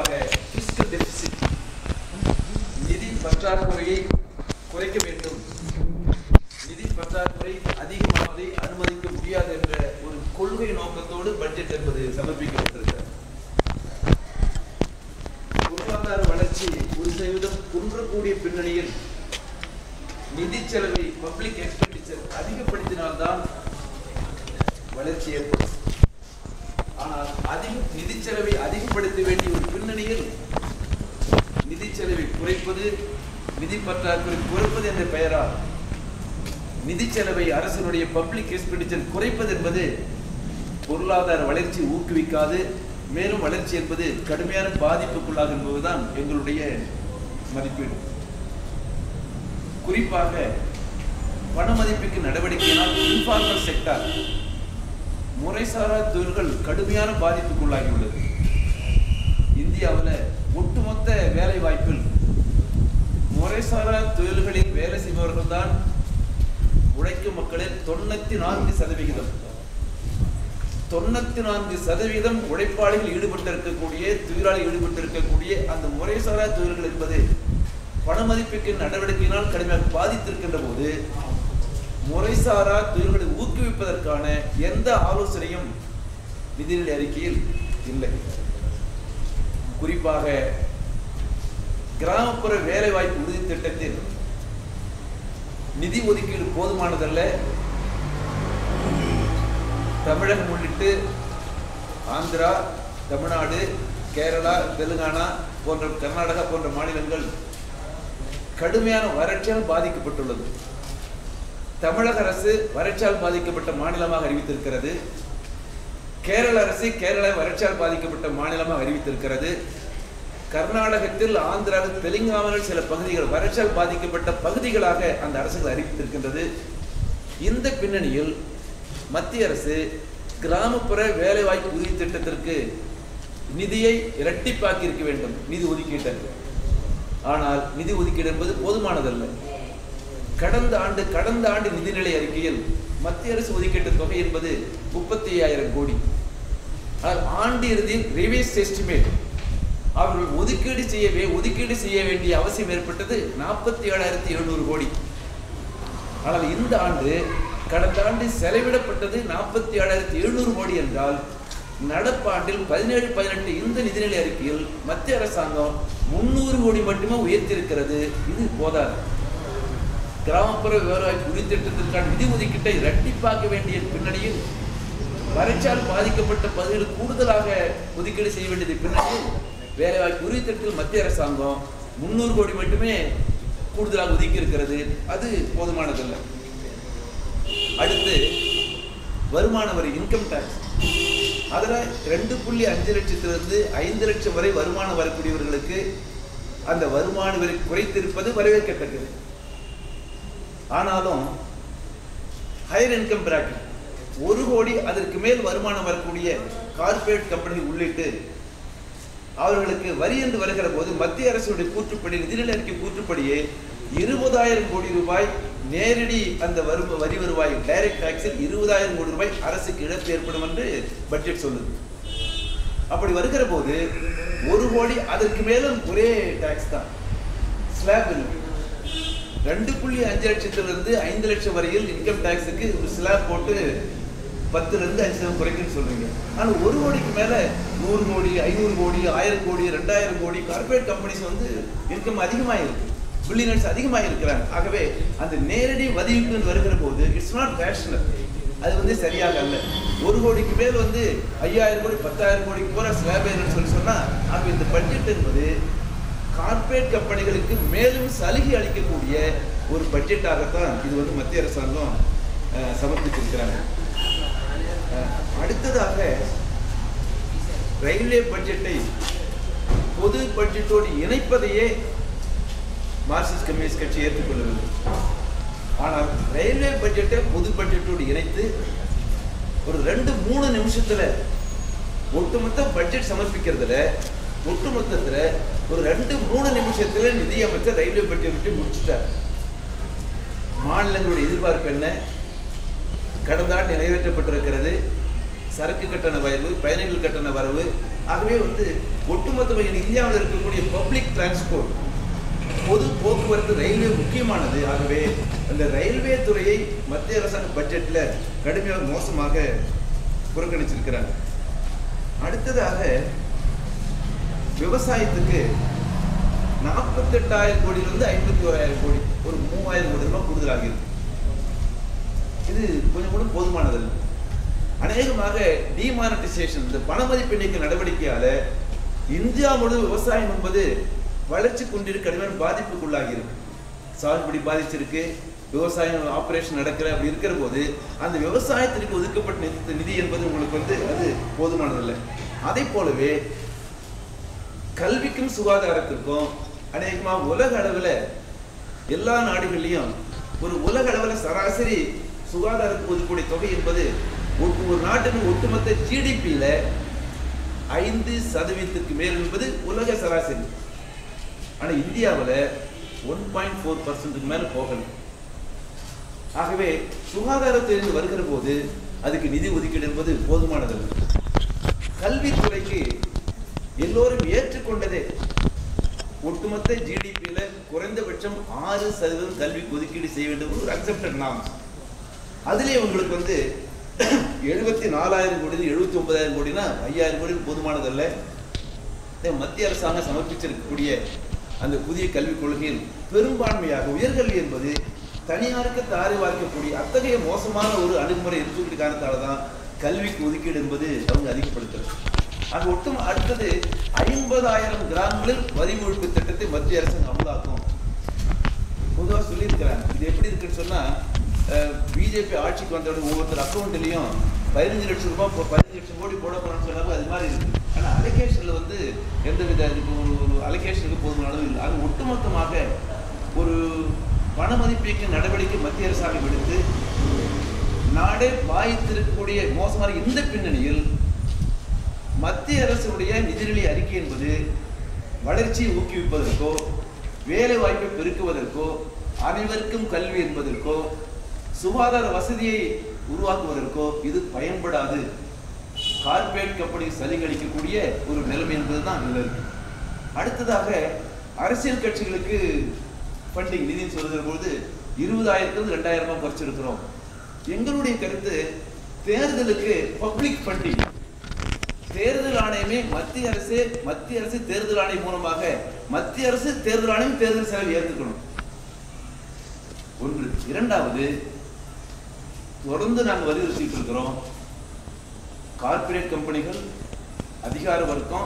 fiscal deficit நிதி பற்றாக்குறையை குறைக்க வேண்டும், நிதி பற்றாக்குறை அதிகமாவதை அனுமதிக்க முடியாது என்ற ஒரு கொள்கை நோக்கத்தோடு பட்ஜெட் என்பது சமர்ப்பிக்கப்பட்டிருக்கிறது. பொருளாதார வளர்ச்சி 1% குன்றக்கூடிய பின்னணியில் நிதி செலவை பப்ளிக் எக்ஸ்பெண்டிச்சர் அதிகப்படுத்தினால்தான் வளர்ச்சி ஏற்படும். ஆனால் நிதி செலவை அதிகப்படுத்த வேண்டிய ஒரு பின்னணியில் நிதி செலவை குறைப்பது, நிதி பற்றாக்குறை குறைப்பது என்ற பெயரால் நிதி செலவை அரசினுடைய பப்ளிக் எக்ஸ்பெண்டிச்சர் குறைப்பது என்பது பொருளாதார வளர்ச்சி ஊக்குவிக்காது, மேலும் வளர்ச்சி என்பது கடுமையான பாதிப்புக்குள்ளாகும் என்பதுதான் எங்களுடைய மதிப்பீடு. குறிப்பாக பண மதிப்பீட்டு நடவடிக்கையினால் இன்ஃபார்மல் செக்டார், முறைசாரா தொழில்கள் கடுமையான பாதிப்புக்குள்ளாகியுள்ளது. இந்தியாவில் ஒட்டுமொத்த வேலை வாய்ப்பில் முறைசாரா தொழில்களில் வேலை செய்பவர்கள் தான் உழைக்கும் மக்களில் 94%. 94% உழைப்பாளிகள் ஈடுபட்டிருக்கக்கூடிய, தொழிலாளி ஈடுபட்டிருக்கக்கூடிய அந்த முறைசாரா தொழில்கள் என்பது பண மதிப்பீட்டு நடவடிக்கையினால் கடுமையாக பாதித்திருக்கின்ற போது முறைசாரா தொழில்களை ஊக்குவிப்பதற்கான எந்த ஆலோசனையும் நிதிநிலை அறிக்கையில் இல்லை. குறிப்பாக கிராமப்புற வேலைவாய்ப்பு உறுதி திட்டத்தில் நிதி ஒதுக்கீடு போதுமானதல்ல. தமிழகம் உள்ளிட்டு ஆந்திரா, தமிழ்நாடு, கேரளா, தெலுங்கானா போன்ற, கர்நாடகா போன்ற மாநிலங்கள் கடுமையான வறட்சியால் பாதிக்கப்பட்டுள்ளது. தமிழக அரசு வறட்சியால் பாதிக்கப்பட்ட மாநிலமாக அறிவித்திருக்கிறது. கேரள அரசு கேரளா வறட்சியால் பாதிக்கப்பட்ட மாநிலமாக அறிவித்திருக்கிறது. கர்நாடகத்தில், ஆந்திராவில், தெலுங்கானாவில் சில பகுதிகள் வறட்சியால் பாதிக்கப்பட்ட பகுதிகளாக அந்த அரசுகள் அறிவித்திருக்கின்றது. இந்த பின்னணியில் மத்திய அரசு கிராமப்புற வேலைவாய்ப்பு உறுதி திட்டத்திற்கு நிதியை இரட்டிப்பாக்கி இருக்க வேண்டும், நிதி ஒதுக்கீட்டை. ஆனால் நிதி ஒதுக்கீடு என்பது போதுமானதல்ல. கடந்த ஆண்டு நிதிநிலை அறிக்கையில் மத்திய அரசு ஒதுக்கீட்டு தொகை என்பது 35,000 கோடி. ஆனால் ஆண்டு இறுதியில் ரிவைஸ்ட் எஸ்டிமேட் அவர்கள் ஒதுக்கீடு செய்ய வேண்டிய அவசியம் ஏற்பட்டது 47,700 கோடி. ஆனால் இந்த ஆண்டு, கடந்த ஆண்டு செலவிடப்பட்டது 47,700 கோடி என்றால் நடப்பாண்டில் 17-18 இந்த நிதிநிலை அறிக்கையில் மத்திய அரசாங்கம் 300 கோடி மட்டுமே உயர்த்தியிருக்கிறது. இது போதாது. கிராமப்புற வேலைவாய்ப்பு உறுதி திட்டத்திற்கான நிதி ஒதுக்கீட்டை இரட்டிப்பாக்க வேண்டிய பின்னணியில் வறட்சியால் பாதிக்கப்பட்ட பகுதிகளில் கூடுதலாக ஒதுக்கீடு செய்ய வேண்டியது பின்னணியில் வேலைவாய்ப்பு உறுதி திட்டத்தில் மத்திய அரசாங்கம் 300 கோடி மட்டுமே கூடுதலாக ஒதுக்கி இருக்கிறது. அது போதுமானதல்ல. அடுத்து வருமான வரி, இன்கம் டாக்ஸ். அதில் 2.5 லட்சத்திலிருந்து 5 லட்சம் வரை வருமானம் வரக்கூடியவர்களுக்கு அந்த வருமான வரி குறைத்திருப்பது வரவேற்கத்தக்கது. ஆனாலும் ஹையர் இன்கம் பிராக்கெட் 1 கோடி அதற்கு மேல் வருமானம் வரக்கூடிய கார்பரேட் கம்பெனிகள் உள்ளிட்டு அவர்களுக்கு வரி என்று வருகிற போது மத்திய அரசுடைய கூற்றுப்படி, நிதிநிலை அறிக்கை கூற்றுப்படியே 20,000 கோடி ரூபாய் நேரடி அந்த வரி வருவாய், டைரக்ட் டாக்ஸில் 20,000 கோடி ரூபாய் அரசுக்கு இழப்பு ஏற்படும் என்று பட்ஜெட் சொல்லுது. அப்படி வருகிற போது 1 கோடி அதற்கு மேலும் ஒரே டாக்ஸ் தான், ஸ்லாப் இல்லை. 2.5 லட்சத்திலிருந்து 5 லட்சம் வரையில் இன்கம் டாக்ஸுக்கு ஒரு ஸ்லாப் போட்டு 10-5 சதவீதம் குறைக்குன்னு சொல்றீங்க. ஆனால் 1 கோடிக்கு மேல 100 கோடி, 500 கோடி, 1000 கோடி, 2000 கோடி கார்பரேட் கம்பெனிஸ் இன்கம் அதிகமாக இருக்கு, பில்லியனர்ஸ் அதிகமாக இருக்கிறாங்க. ஆகவே அந்த நேரடி வதிவிப்பு வருகிற போது இட்ஸ் நாட் ரேஷனல், அது சரியாக அல்ல. 1 கோடிக்கு மேல் 5,000 கோடி, 10,000 கோடிக்கு போற ஸ்லாப் ஏறுன்னு சொன்னா, ஆக இந்த பட்ஜெட் என்பது கார்பரேட் கம்பெனிகளுக்கு மேலும் சலுகை அளிக்கக்கூடிய ஒரு பட்ஜெட்டாகத்தான் இது மத்திய அரசாங்கம் சமர்ப்பித்திருக்கிறாங்க. அடுத்ததாக ரயில்வே பட்ஜெட்டை பொது பட்ஜெட்டோடு இணைப்பதையே மார்க்சிஸ்ட் கம்யூனிஸ்ட் கட்சி ஏற்றுக்கொள்ளவில்லை. ஆனால் ரயில்வே பட்ஜெட்டை பொது பட்ஜெட்டோடு இணைத்து ஒரு 2-3 நிமிஷத்துல ஒட்டுமொத்த பட்ஜெட் சமர்ப்பிக்கிறதுல, ஒட்டுமொத்தத்துல ஒரு 2-3 நிமிஷத்துல நிதியமைச்சர் ரயில்வே பட்ஜெட் முடிச்சுட்டார். மாநிலங்களுடைய எதிர்பார்ப்பு என்ன? கடந்த ஆண்டு நிறைவேற்றப்பட்டிருக்கிறது. சரக்கு கட்டண வரவு, பயணிகள் கட்டண வரவு, ஆகவே வந்து ஒட்டுமொத்த இந்தியாவில் இருக்கக்கூடிய பப்ளிக் டிரான்ஸ்போர்ட், பொது போக்குவரத்து, ரயில்வே முக்கியமானது. ஆகவே அந்த ரயில்வே துறையை மத்திய அரசாங்க பட்ஜெட்ல கடுமையாக மோசமாக புறக்கணிச்சிருக்கிறாங்க. அடுத்ததாக விவசாயத்துக்கு 48,000 கோடியிலிருந்து 51,000 கோடி, ஒரு 3,000 கோடி ரூபாய் கூடுதலாக இருக்கு. இது கொஞ்சம் கூட போதுமானதல்ல. அநேகமாக டிமானிட்டைசேஷன், இந்த பண மதிப்பு நீக்க நடவடிக்கையால இந்தியா முழுவதும் விவசாயம் என்பது வளர்ச்சி கொண்டிருக்க கடுமையான பாதிப்புக்குள்ளாகி இருக்கு. சாகுபடி பாதிச்சிருக்கு, விவசாயம் ஆபரேஷன் நடக்கிற அப்படி இருக்கிற போது அந்த விவசாயத்திற்கு ஒதுக்கப்பட்ட நிதி என்பது உங்களுக்கு வந்து அது போதுமானதில்லை. அதே போலவே கல்விக்கும் சுகாதாரத்திற்கும் அநேகமாக உலக அளவில் எல்லா நாடுகள்லையும் ஒரு உலக அளவில் சராசரி சுகாதாரத்துக்கு ஒதுக்கக்கூடிய தொகை என்பது ஒரு நாட்டின் ஒட்டுமொத்த ஜிடிபியில 5% மேல் என்பது உலக சராசரி. ஆனால் இந்தியாவில் 1.4% மேல போகல. ஆகவே சுகாதாரத்துறையில் வருகிற போது அதுக்கு நிதி ஒதுக்கீடு என்பது போதுமானதல்ல. கல்வித்துறைக்கு எல்லோரும் ஏற்றுக்கொண்டதே ஒட்டுமொத்த ஜிடிபியில குறைந்தபட்சம் 6% கல்விக்கு ஒதுக்கீடு செய்ய வேண்டும், ஒரு அக்செப்டட் நார்ம்ஸ். அதுலேயே உங்களுக்கு வந்து 74,000 கோடி 79,000 கோடினா 5,000 கோடி போதுமானதல்ல. மத்திய அரசாங்கம் சமர்ப்பிச்சிருக்கக்கூடிய அந்த புதிய கல்விக் கொள்கையில் பெரும்பான்மையாக உயர்கல்வி என்பது தனியாருக்கு தாரை வார்க்கக்கூடிய அத்தகைய மோசமான ஒரு அணுகுமுறை இருக்கிற காரணத்தால தான் கல்விக்கு ஒதுக்கீடு என்பது அவங்க அதிகப்படுத்துறது. அது ஒட்டும் அடுத்தது 50,000 கிராமங்களில் வரி ஒழிப்பு திட்டத்தை மத்திய அரசு அமலாக்கும் பொதுவாக சொல்லியிருக்கிறாங்க. இது எப்படி இருக்குன்னு சொன்னா, பிஜேபி ஆட்சிக்கு வந்தோட ஒவ்வொருத்தர் அக்கௌண்ட்லையும் 15 லட்சம் ரூபாய் 15 லட்சம் கோடி போட போறோம்னு சொன்னாலும் அது மாதிரி இருக்கு. ஆனால் அலோகேஷன்ல வந்து எந்தவித ஒரு அலோகேஷனுக்கு போதுமான அளவு இல்லை. அது ஒட்டுமொத்தமாக ஒரு பண மதிப்பீட்டு நடவடிக்கை மத்திய அரசாங்கம் எடுத்து நாடே பாதித்திருக்கக்கூடிய மோசமான இந்த பின்னணியில் மத்திய அரசுடைய நிதிநிலை அறிக்கை என்பது வளர்ச்சியை ஊக்குவிப்பதற்கோ, வேலை வாய்ப்பை பெருக்குவதற்கோ, அனைவருக்கும் கல்வி என்பதற்கோ, சுகாதார வசதியை உருவாக்குவதற்கோ இது பயன்படாது. கார்பரேட் கம்பெனி சலுகை ஒரு நிலைமை என்பதுதான் இதில் இருக்கு. அடுத்ததாக அரசியல் கட்சிகளுக்கு ஃபண்டிங் நிதின்னு சொல்லுகிற பொழுது 20,000 2,000 குறைச்சிருக்கிறோம். எங்களுடைய கருத்து, தேர்தலுக்கு பப்ளிக் ஃபண்டிங், தேர்தல் ஆணையமே மத்திய அரசு தேர்தல் ஆணையம் மூலமாக மத்திய அரசு தேர்தல் ஆணையம் தேர்தல் செலவு ஏற்றுக்கணும். ஒன்று. இரண்டாவது, தொடர்ந்து நாங்கள் வலியுறுத்திட்டு இருக்கிறோம், கார்பரேட் கம்பெனிகள், அதிகார வர்க்கம்,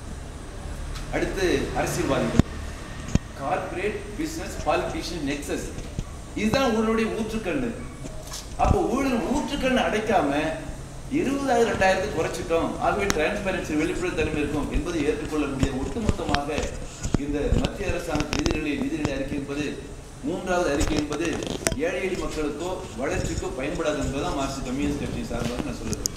அடுத்து அரசியல்வாதிகள், கார்பரேட் பிசினஸ் பாலிட்டிஷியன் நெக்ஸஸ், இதுதான் ஊழலுடைய ஊற்றுக்கண்ணு. அப்போ ஊழல் ஊற்றுக்கண்ணு அடைக்காம 20,000 2,000 குறைச்சிட்டோம், ஆகவே டிரான்ஸ்பரன்சி வெளிப்படை தன்மை இருக்கும் என்பதை ஏற்றுக்கொள்ள முடியாது. ஒட்டுமொத்தமாக இந்த மத்திய அரசாங்க நிதிநிலை அறிக்கை என்பது, மூன்றாவது அறிக்கை என்பது ஏழை எளிய மக்களுக்கோ வளர்ச்சிக்கோ பயன்படாது என்பதுதான் மார்க்சிஸ்ட் கம்யூனிஸ்ட் கட்சி சார்பாக நான் சொல்லுறேன்.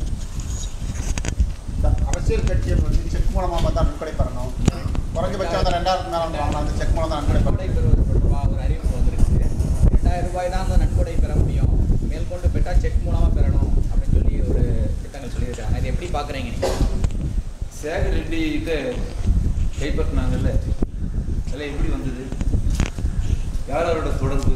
அரசியல் கட்சிகள் வந்து செக் மூலமாக தான் நன்கொடை பெறணும், குறைஞ்சபட்சம் 2,000 மேலே வாங்கலாம், அந்த செக் மூலம் தான் நன்கொடை பெறுவது தொடர்பாக ஒரு அறிவிப்பு வந்திருக்கு. 2,000 ரூபாய் தான் அந்த நன்கொடை பெற முடியும், மேற்கொண்டு பெற்றால் செக் மூலமாக பெறணும் அப்படின்னு சொல்லி ஒரு திட்டங்கள் சொல்லியிருக்காங்க. இதை எப்படி பார்க்குறீங்க நீங்கள்? சேகர் ரெட்டிகிட்ட கைப்பற்றினாங்கல்ல, அதெல்லாம் எப்படி வந்தது, யாரோட தொடர்பு?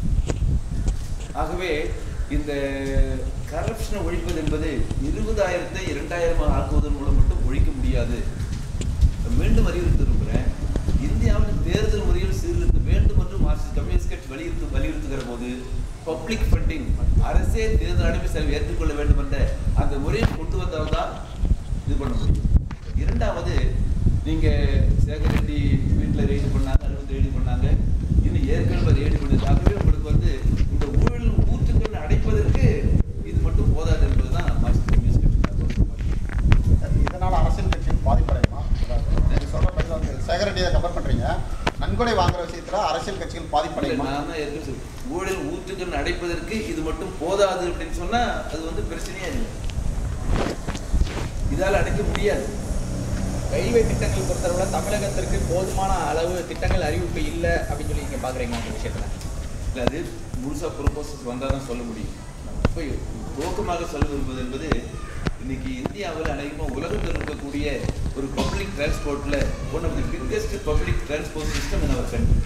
ஆகவே இந்த கரப்ஷனை ஒழிப்பது என்பது 20,000 2,000 ஆக்குவதன் மூலம் மட்டும் ஒழிக்க முடியாது. மீண்டும் வலியுறுத்தி இருக்கிறேன், இந்தியாவில் தேர்தல் முறையில் சீர்திருத்த வேண்டும் என்று மார்க்சிஸ்ட் கம்யூனிஸ்ட் கட்சி வலியுறுத்துகிற போது பப்ளிக் ஃபண்டிங், அரசே தேர்தல் ஆணையம் செலவு ஏற்றுக்கொள்ள வேண்டும் என்ற அந்த முறையை கொண்டு வந்தால்தான் இது பண்ண முடியும். இரண்டாவது, நீங்க சேகர் ரெட்டி வீட்டில் ரெய்டு பண்ணாங்க, 60 ரெய்டு பண்ணாங்க, இன்னும் ஏற்கனவே ரெய்டு பண்ணுது. ஆகவே உங்களுக்கு வந்து இந்த ஊழல் ஊற்றுக்கள் அடைப்பதற்கு இது மட்டும் போதாது என்பதுதான் மார்க்சிஸ்ட் கம்யூனிஸ்ட் கட்சி. இதனால அரசியல் கட்சிகள் பாதிப்படையுமா? சொல்ற வந்து சேகர் ரெட்டியை கம்பேர் பண்றீங்க, நன்கொடை வாங்குற விஷயத்துல அரசியல் கட்சிகள் பாதிப்படையுமா? நான் தான் ஏற்கனவே ஊழல் ஊற்றுக்கள் அடைப்பதற்கு இது மட்டும் போதாது அப்படின்னு சொன்னா அது வந்து பிரச்சனையே இல்லை, இதால் அடைக்க முடியாது. ரயில்வே திட்டங்கள் பொறுத்தளவில் தமிழகத்திற்கு போதுமான அளவு திட்டங்கள் அறிவிப்பு இல்லை அப்படின்னு சொல்லி நீங்கள் பார்க்குறீங்க அந்த விஷயத்தில்? இல்லை, அது முழுசாக ப்ரொபோசல்ஸ் வந்தால் தான் சொல்ல முடியும். நம்ம இப்போ துவக்கமாக சொல்ல விரும்புவது என்பது இன்னைக்கு இந்தியாவில் அநேகமாக உலகத்தில் இருக்கக்கூடிய ஒரு பப்ளிக் டிரான்ஸ்போர்ட்ல one of the biggest public transport system in our country.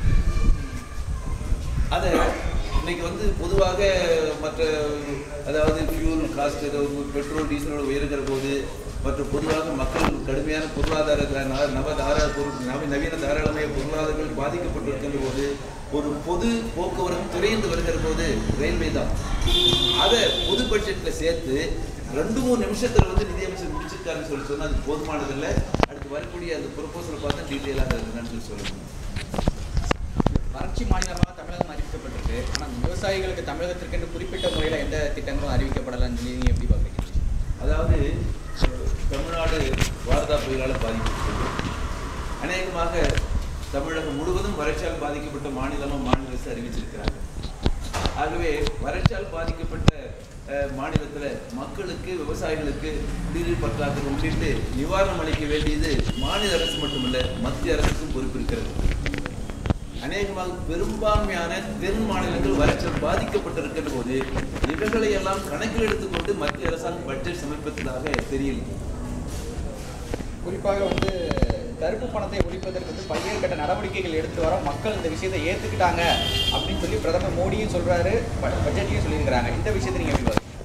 அதை இன்னைக்கு வந்து பொதுவாக மற்ற அதாவது ஃபியூல் காஸ்ட் பெட்ரோல் டீசலோட உயர்கிற போது மற்றும் பொதுவாக மக்கள் கடுமையான பொருளாதார நவீன தாராளமய பொருளாதாரங்கள் பாதிக்கப்பட்டிருக்கின்ற போது ஒரு பொது போக்குவரத்து துறைந்து வருகிற போது ரயில்வே தான். அதை பொது பட்ஜெட்டில் சேர்த்து 2-3 நிமிஷத்தில் வந்து நிதியமைச்சர் முடிச்சிருக்காருன்னு சொல்லி சொன்னால் அது போதுமானதில்லை. அடுத்து வரக்கூடிய அந்த ப்ரொபோசலை பார்த்தா டீட்டெயிலாக இருக்குன்னு சொல்லணும். வறட்சி மாநிலமாக தமிழகம் அறிவிக்கப்பட்டிருக்கு. ஆனால் விவசாயிகளுக்கு தமிழகத்திற்கு குறிப்பிட்ட முறையில் எந்த திட்டங்களும் அறிவிக்கப்படலைன்னு சொல்லி நீங்கள் எப்படி பார்க்குறீங்க? அதாவது தமிழ்நாடு வாரதா புயலால் பாதிக்கப்பட்டது. அநேகமாக தமிழகம் முழுவதும் வறட்சியால் பாதிக்கப்பட்ட மாநிலமாக மாநில அரசு அறிவிச்சிருக்கிறாங்க. ஆகவே வறட்சியால் பாதிக்கப்பட்ட மாநிலத்தில் மக்களுக்கு விவசாயிகளுக்கு குடிநீர் பற்றாக்குறை உள்ளிட்டு நிவாரணம் அளிக்க வேண்டியது மாநில அரசு மட்டுமல்ல மத்திய அரசுக்கும் பொறுப்பு இருக்கிறது. அநேகமாக பெரும்பான்மையான தென் மாநிலங்கள் வறட்சியால் பாதிக்கப்பட்டிருக்கின்ற போது இவர்களை எல்லாம் கணக்கில் எடுத்துக்கொண்டு மத்திய அரசாங்கம் பட்ஜெட் சமர்ப்பித்ததாக தெரியல. குறிப்பாக வந்து கருப்பு பணத்தை ஒழிப்பதற்கு வந்து பல்வேறு கட்ட நடவடிக்கைகள் எடுத்துட்டு வரோம், மக்கள் இந்த விஷயத்தை ஏற்றுக்கிட்டாங்க அப்படின்னு சொல்லி பிரதமர் மோடியும் சொல்றாரு, பட்ஜெட்லையும் சொல்லியிருக்கிறாங்க. இந்த விஷயத்தை நீங்க எப்படி பாருங்க?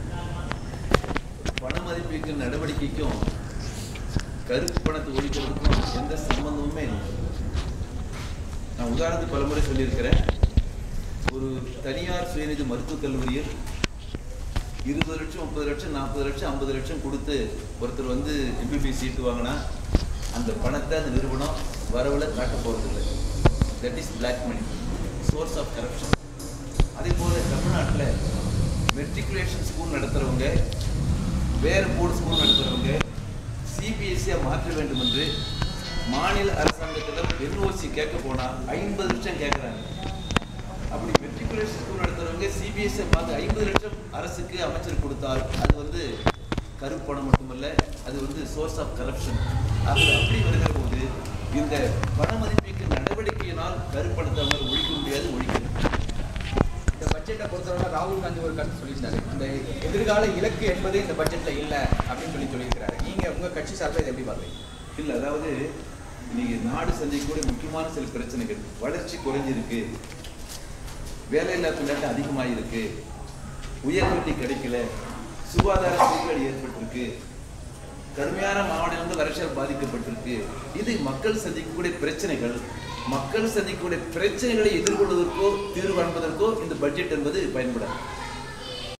பண மதிப்பீட்டு நடவடிக்கைக்கும் கருப்பு பணத்தை ஒழிக்கிறதுக்கும் எந்த சம்பந்தமுமே இல்லை. நான் உதாரணத்துக்கு பலமுறை சொல்லியிருக்கிறேன். ஒரு தனியார் சுயநிதி மருத்துவக் கல்லூரியில் 20 லட்சம் 30 லட்சம் 40 லட்சம் 50 லட்சம் கொடுத்து ஒருத்தர் வந்து MBBS சீட்டு வாங்கினா அந்த பணத்தை அந்த நிறுவனம் வரவில் காட்ட போகிறதில்லை. That is black money, source of corruption. அதே போல் தமிழ்நாட்டில் மெட்ரிகுலேஷன் ஸ்கூல் நடத்துகிறவங்க, வேறு போர்டு ஸ்கூல் நடத்துகிறவங்க CBSE மாற்ற வேண்டும் என்று மாநில அரசாங்கத்தில் NOC கேட்க போனால் 50 லட்சம் கேட்குறாங்க. அப்படி மெட்ரிகுலேஷன் ஸ்கூல் நடத்துறவங்க CBSE பார்த்து 50 லட்சம் அரசுக்கு அமைச்சர் கொடுத்தால் அது வந்து கருப்பணம் மட்டுமல்ல, அது வந்து சோர்ஸ் ஆஃப் கரப்ஷன். அப்படி வருகிற போது இந்த பண மதிப்பீட்டு நடவடிக்கையினால் கருப்பணத்தை அவங்க ஒழிக்க முடியாது, ஒழிக்கணும். இந்த பட்ஜெட்டை பொறுத்தவரை ராகுல் காந்தி ஒரு கருத்து சொல்லியிருந்தாரு, இந்த எதிர்கால இலக்கு என்பது இந்த பட்ஜெட்டில் இல்லை அப்படின்னு சொல்லியிருக்கிறாரு. நீங்கள் உங்கள் கட்சி சார்பில் இதை எப்படி பார்க்குறீங்க? இல்லை, அதாவது இன்னைக்கு நாடு சந்திக்கக்கூடிய முக்கியமான சில பிரச்சனைகள், வளர்ச்சி குறைஞ்சிருக்கு, வேலையில்லா திண்டாட்டம் அதிகமாக இருக்கு, உயர்கல்வி கிடைக்கல, சுகாதார சீர்கேடு ஏற்பட்டிருக்கு, கடுமையான மாநிலங்கள் வறட்சியால் பாதிக்கப்பட்டிருக்கு. இது மக்கள் சந்திக்கக்கூடிய பிரச்சனைகள். மக்கள் சந்திக்கக்கூடிய பிரச்சனைகளை எதிர்கொள்வதற்கோ தீர்வு காண்பதற்கோ இந்த பட்ஜெட் என்பது பயன்படாது.